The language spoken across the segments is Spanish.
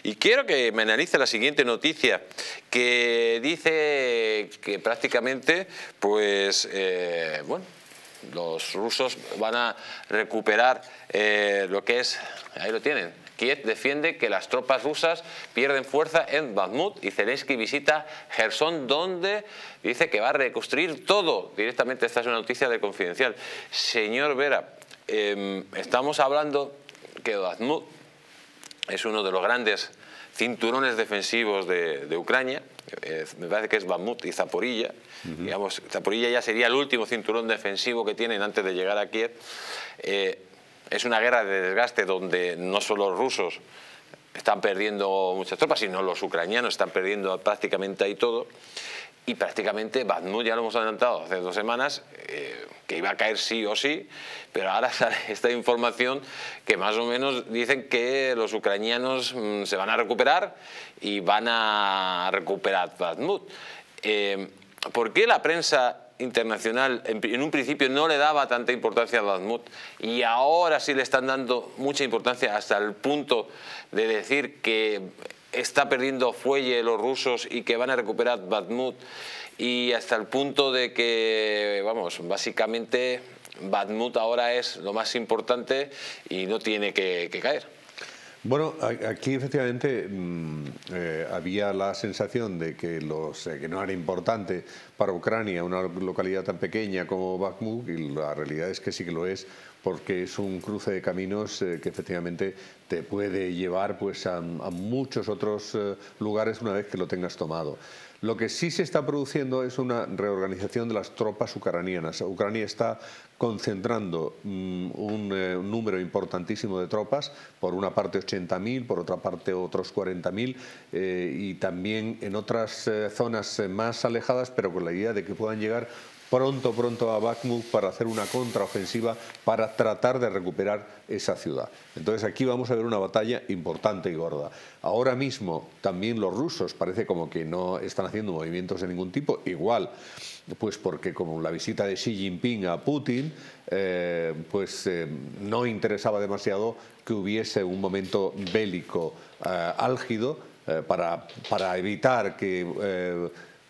Y quiero que me analice la siguiente noticia, que dice que prácticamente, pues, bueno, los rusos van a recuperar lo que es, ahí lo tienen. Kiev defiende que las tropas rusas pierden fuerza en Bakhmut y Zelensky visita Gerson, donde dice que va a reconstruir todo. Directamente, esta es una noticia de Confidencial. Señor Vera, estamos hablando que Bakhmut es uno de los grandes cinturones defensivos de Ucrania. Me parece que es Bakhmut y Zaporilla. Digamos, Zaporilla ya sería el último cinturón defensivo que tienen antes de llegar a Kiev. Es una guerra de desgaste donde no solo los rusos están perdiendo muchas tropas, sino los ucranianos están perdiendo prácticamente ahí todo. Y prácticamente Bakhmut, ya lo hemos adelantado hace 2 semanas, que iba a caer sí o sí, pero ahora sale esta información que más o menos dicen que los ucranianos se van a recuperar y van a recuperar Bakhmut. ¿Por qué la prensa internacional en un principio no le daba tanta importancia a Bakhmut y ahora sí le están dando mucha importancia, hasta el punto de decir que está perdiendo fuelle los rusos y que van a recuperar Bakhmut, y hasta el punto de que, vamos, básicamente Bakhmut ahora es lo más importante y no tiene que caer? Bueno, aquí efectivamente había la sensación de que, que no era importante para Ucrania una localidad tan pequeña como Bakhmut, y la realidad es que sí que lo es, porque es un cruce de caminos que efectivamente te puede llevar pues, a muchos otros lugares una vez que lo tengas tomado. Lo que sí se está produciendo es una reorganización de las tropas ucranianas. Ucrania está concentrando un número importantísimo de tropas, por una parte 80.000, por otra parte otros 40.000, y también en otras zonas más alejadas, pero con la idea de que puedan llegar pronto a Bakhmut para hacer una contraofensiva para tratar de recuperar esa ciudad. Entonces aquí vamos a ver una batalla importante y gorda. Ahora mismo también los rusos parece como que no están haciendo movimientos de ningún tipo, igual pues porque como la visita de Xi Jinping a Putin no interesaba demasiado que hubiese un momento bélico álgido para evitar que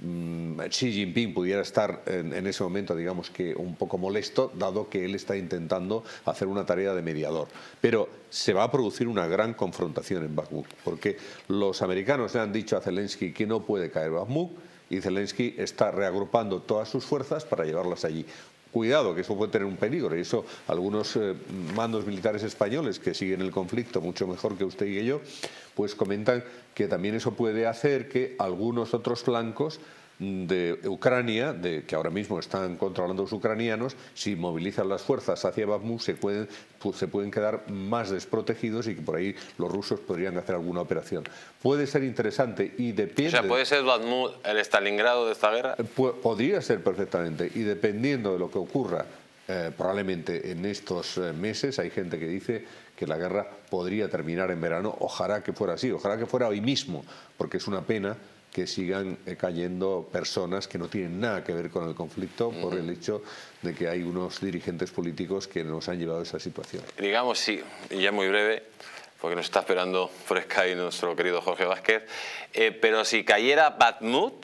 Xi Jinping pudiera estar en ese momento, digamos que un poco molesto, dado que él está intentando hacer una tarea de mediador. Pero se va a producir una gran confrontación en Bakhmut, porque los americanos le han dicho a Zelensky que no puede caer Bakhmut, y Zelensky está reagrupando todas sus fuerzas para llevarlas allí. Cuidado, que eso puede tener un peligro, y eso algunos mandos militares españoles que siguen el conflicto mucho mejor que usted y yo, pues comentan que también eso puede hacer que algunos otros flancos de Ucrania, que ahora mismo están controlando los ucranianos, si movilizan las fuerzas hacia Bakhmut se pueden quedar más desprotegidos, y que por ahí los rusos podrían hacer alguna operación. Puede ser interesante y depende... O sea, ¿puede ser Bakhmut el Stalingrado de esta guerra? Podría ser perfectamente, y dependiendo de lo que ocurra probablemente en estos meses, hay gente que dice que la guerra podría terminar en verano. Ojalá que fuera así, ojalá que fuera hoy mismo, porque es una pena que sigan cayendo personas que no tienen nada que ver con el conflicto por el hecho de que hay unos dirigentes políticos que nos han llevado a esa situación. Digamos, sí, y ya muy breve, porque nos está esperando por Skype nuestro querido Jorge Vázquez, pero si cayera Bakhmut,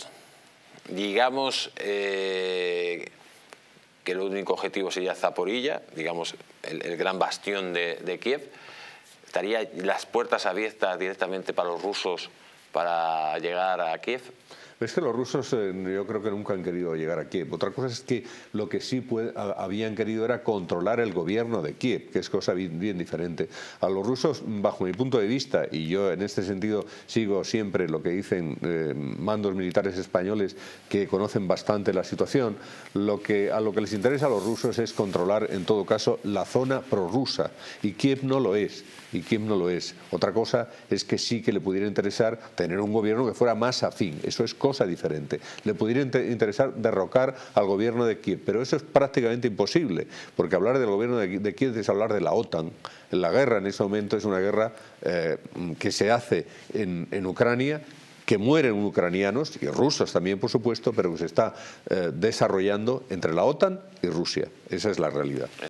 digamos que el único objetivo sería Zaporilla, digamos el gran bastión de Kiev, estaría las puertas abiertas directamente para los rusos para llegar a Kiev. Es que los rusos yo creo que nunca han querido llegar a Kiev. Otra cosa es que lo que sí habían querido era controlar el gobierno de Kiev, que es cosa bien diferente. A los rusos, bajo mi punto de vista, y yo en este sentido sigo siempre lo que dicen mandos militares españoles que conocen bastante la situación, a lo que les interesa a los rusos es controlar en todo caso la zona prorrusa, y Kiev no lo es. Otra cosa es que sí que le pudiera interesar tener un gobierno que fuera más afín. Eso es cosa diferente. Le pudiera interesar derrocar al gobierno de Kiev, pero eso es prácticamente imposible, porque hablar del gobierno de Kiev es hablar de la OTAN. La guerra en ese momento es una guerra que se hace en Ucrania, que mueren ucranianos y rusos también, por supuesto, pero que se está desarrollando entre la OTAN y Rusia. Esa es la realidad.